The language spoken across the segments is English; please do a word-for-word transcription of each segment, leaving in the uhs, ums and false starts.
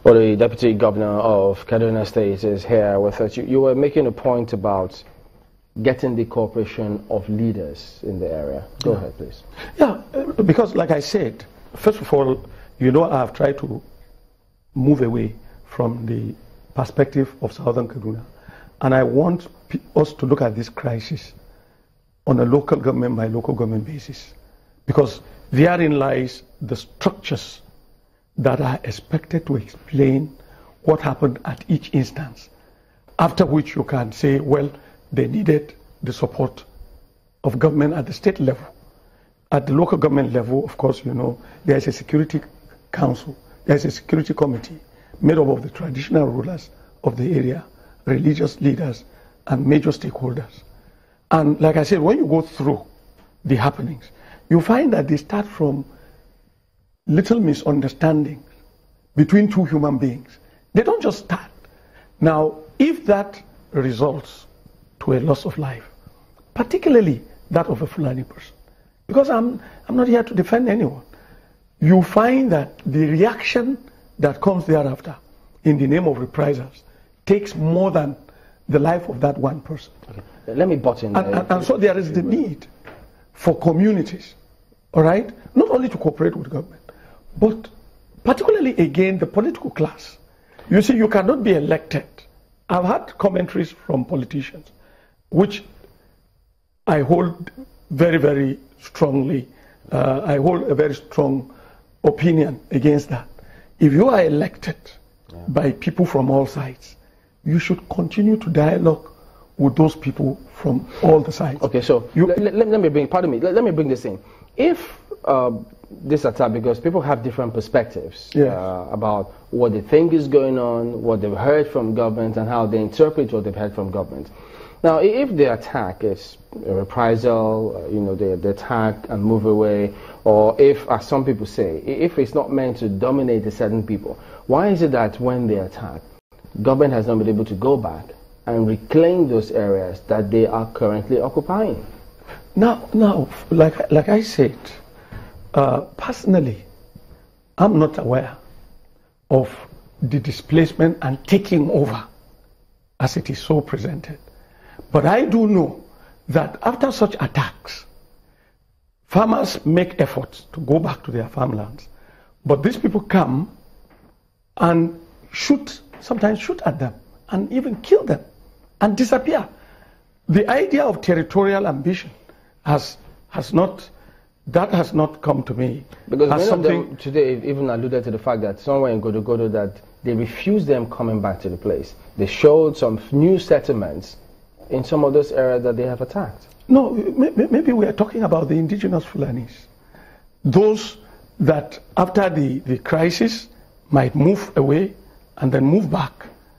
Well, the Deputy Governor of Kaduna State is here with us. You, you were making a point about getting the cooperation of leaders in the area. Go yeah. ahead, please. Yeah, because like I said, first of all, you know, I've tried to move away from the perspective of Southern Kaduna. And I want us to look at this crisis on a local government by local government basis. Because therein lies the structures that are expected to explain what happened at each instance. After which you can say, well, they needed the support of government at the state level. At the local government level, of course, you know, there is a security council, there is a security committee made up of the traditional rulers of the area, religious leaders, and major stakeholders. And like I said, when you go through the happenings, you find that they start from little misunderstandings between two human beings. They don't just start. Now, if that results to a loss of life, particularly that of a Fulani person, because I'm, I'm not here to defend anyone, you find that the reaction that comes thereafter in the name of reprisals takes more than the life of that one person. Okay. Let me butt in. And, and, and so there is the need for communities, all right, not only to cooperate with government, but particularly, again, the political class. You see, you cannot be elected. I've had commentaries from politicians, which I hold very, very strongly. Uh, I hold a very strong opinion against that. If you are elected yeah. by people from all sides, you should continue to dialogue with those people from all the sides. Okay, so you, let, let, let me bring, pardon me, let, let me bring this in. If uh, this attack, because people have different perspectives yes. uh, about what they think is going on, what they've heard from government, and how they interpret what they've heard from government. Now, if the attack is a reprisal, uh, you know, they, they attack and move away, or if, as some people say, if it's not meant to dominate a certain people, why is it that when they attack, government has not been able to go back and reclaim those areas that they are currently occupying? Now, now, like, like I said, uh, personally, I'm not aware of the displacement and taking over as it is so presented. But I do know that after such attacks, farmers make efforts to go back to their farmlands. But these people come and shoot, sometimes shoot at them, and even kill them, and disappear. The idea of territorial ambition has has not that has not come to me. Because as many something of them today even alluded to the fact that somewhere in Godo-Godo that they refused them coming back to the place. They showed some new settlements in some of those areas that they have attacked. No, maybe we are talking about the indigenous Fulanis. Those that after the, the crisis might move away and then move back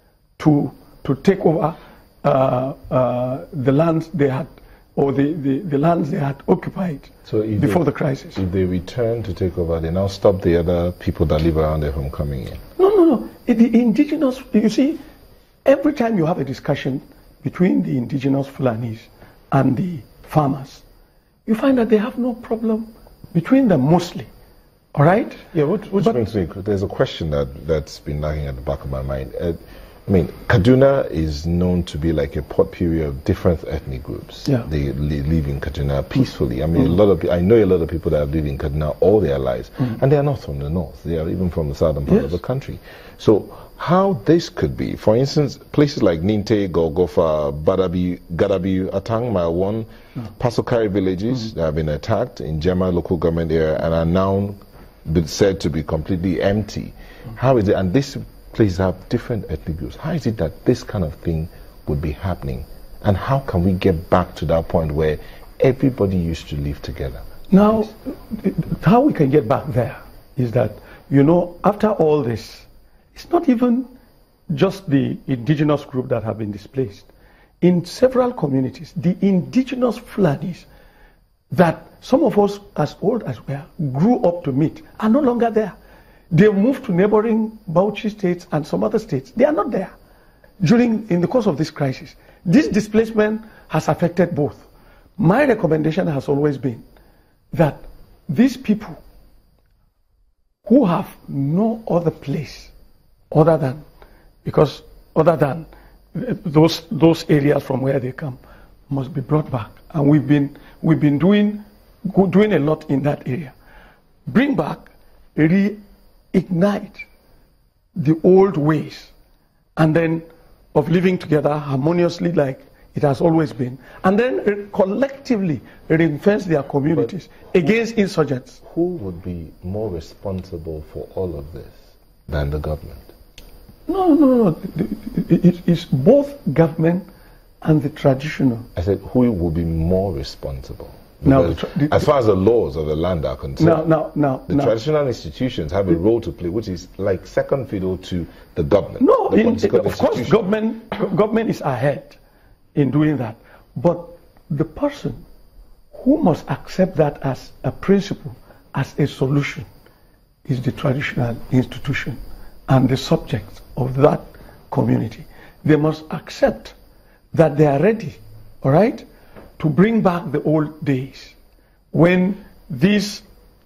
to to take over uh, uh, the lands they had, or the, the, the lands they had occupied so before they, the crisis. If they return to take over, they now stop the other people that live around there from coming in? No, no, no. The indigenous, you see, every time you have a discussion between the indigenous Fulanis and the farmers, you find that they have no problem between them mostly. All right? Yeah, which, which but, brings me, there's a question that, that's been nagging at the back of my mind. Uh, I mean, Kaduna is known to be like a potpourri of different ethnic groups. Yeah. They li live in Kaduna peacefully. I mean, mm. a lot of I know a lot of people that have lived in Kaduna all their lives, mm. and they are not from the north. They are even from the southern part yes. of the country. So how this could be, for instance, places like Ninte, Golgotha, Badabi, Gadabi, Atang, Malwan, mm. Pasokari villages mm. that have been attacked in Jema local government area and are now said to be completely empty. Mm. How is it? And this places have different ethnic groups. How is it that this kind of thing would be happening? And how can we get back to that point where everybody used to live together? Now, how we can get back there is that, you know, after all this, it's not even just the indigenous group that have been displaced. In several communities, the indigenous Fulanis that some of us, as old as we are, grew up to meet are no longer there. They moved to neighboring Bauchi states and some other states. They are not there during, in the course of this crisis. This displacement has affected both. My recommendation has always been that these people who have no other place other than, because other than those those areas from where they come must be brought back. And we've been we've been doing doing a lot in that area. Bring back, reignite the old ways, and then of living together harmoniously like it has always been, and then collectively reinforce their communities but against insurgents. Who would be more responsible for all of this than the government? No, no, no. It's both government and the traditional. I said, who will be more responsible? Now, the, as far as the laws of the land are concerned, now, now, now, the now, traditional institutions have a role to play, which is like second fiddle to the government. No, the in, of course, government government is ahead in doing that, but the person who must accept that as a principle, as a solution, is the traditional institution and the subject of that community. They must accept that they are ready, all right, to bring back the old days when these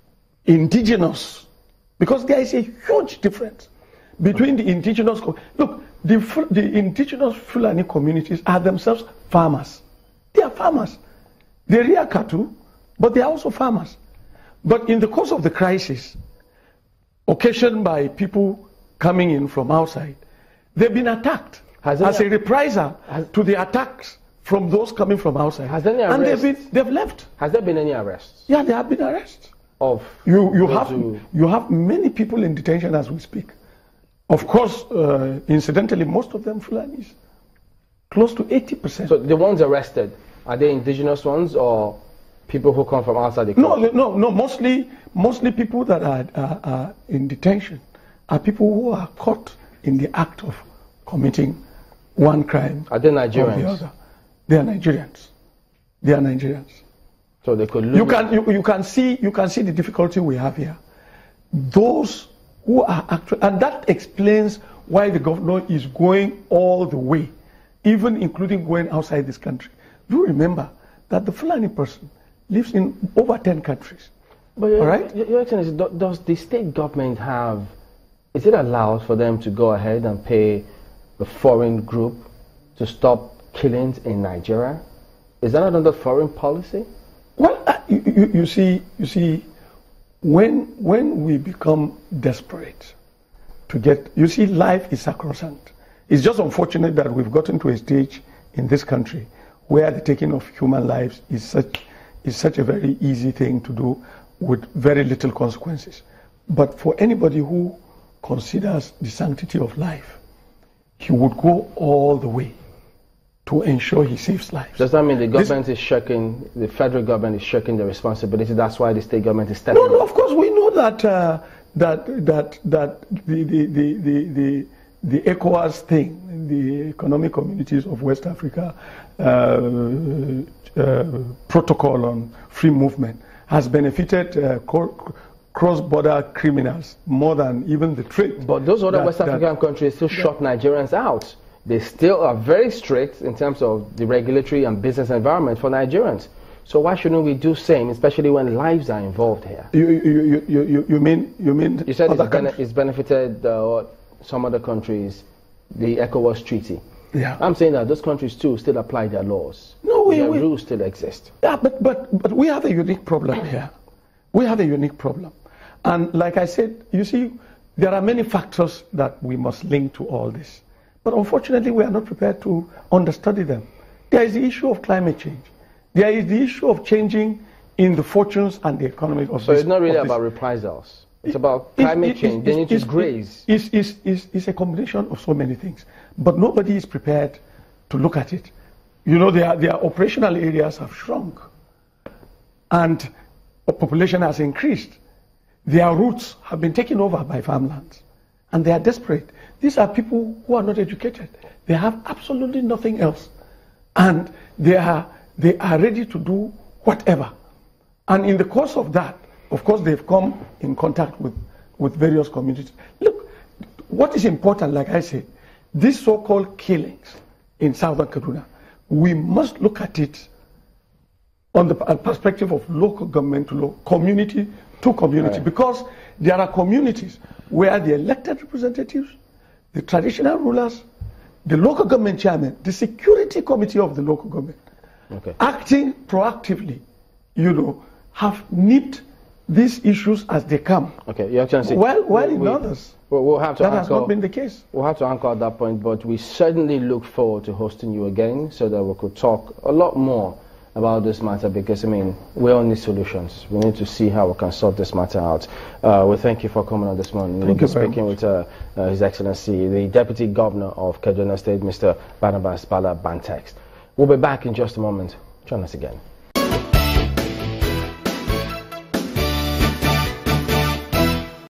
indigenous, because there is a huge difference between the indigenous, look, the, the indigenous Fulani communities are themselves farmers. They are farmers. They rear cattle, but they are also farmers. But in the course of the crisis, occasioned by people coming in from outside, they've been attacked has as a reprisal has, to the attacks from those coming from outside. Has any and arrests? they've, been, they've left. Has there been any arrests? Yeah, there have been arrests. Of you, you have who? you have many people in detention as we speak. Of course, uh, incidentally, most of them Fulanis. Close to eighty percent. So the ones arrested, are they indigenous ones or people who come from outside the country? No, no, no. Mostly, mostly people that are, are, are in detention are people who are caught in the act of committing one crime. Are they Nigerians? Or the other. They are Nigerians. They are Nigerians. So they could lose. You can you, you can see you can see the difficulty we have here. Those who are actually, and that explains why the governor is going all the way, even including going outside this country. Do remember that the Fulani person lives in over ten countries. But your, all right? Your Excellency, does the state government have? Is it allowed for them to go ahead and pay a foreign group to stop killings in Nigeria? Is that another foreign policy? Well, uh, you, you, you see, you see, when when we become desperate to get, you see, life is sacrosanct. It's just unfortunate that we've gotten to a stage in this country where the taking of human lives is such is such a very easy thing to do with very little consequences. But for anybody who considers the sanctity of life, he would go all the way to ensure he saves lives. Does that mean the government this, is shirking, the federal government is shirking the responsibility? That's why the state government is stepping No, no, up? of course we know that uh, that that that the the the the, the, the ECOWAS thing, the Economic Communities of West Africa uh, uh, protocol on free movement, has benefited uh, cross-border criminals more than even the trade. But those other that, West African that, countries still shut Nigerians out. They still are very strict in terms of the regulatory and business environment for Nigerians. So why shouldn't we do same, especially when lives are involved here? You you you you, you mean you mean you said other it's, bene it's benefited uh, some other countries, the ECOWAS treaty. Yeah, I'm saying that those countries too still apply their laws. No, we, their we, rules still exist. Yeah, but but but we have a unique problem here. We have a unique problem, and like I said, you see, there are many factors that we must link to all this. But unfortunately, we are not prepared to understudy them. There is the issue of climate change. There is the issue of changing in the fortunes and the economy of So this, it's not really of about this. reprisals. It's about climate it, change. It, they it, need it, to graze. It's, it's, it's, it's a combination of so many things. But nobody is prepared to look at it. You know, their, their operational areas have shrunk. And the population has increased. Their roots have been taken over by farmlands. And they are desperate. These are people who are not educated. They have absolutely nothing else. And they are, they are ready to do whatever. And in the course of that, of course, they've come in contact with, with various communities. Look, what is important, like I said, these so-called killings in southern Kaduna, we must look at it on the perspective of local government to local, community to community, right. Because there are communities where the elected representatives the traditional rulers, the local government chairman, the security committee of the local government, okay. acting proactively, you know, have nipped these issues as they come. Okay, Your Excellency. Well, while in we, others, we'll, we'll have to that anchor, has not been the case. We'll have to anchor at that point, but we certainly look forward to hosting you again so that we could talk a lot more about this matter, because, I mean, we all need solutions. We need to see how we can sort this matter out. Uh, we thank you for coming on this morning. Thank we'll you be speaking with uh, uh, His Excellency, the Deputy Governor of Kaduna State, Mister Barnabas Bala Bantex. We'll be back in just a moment. Join us again.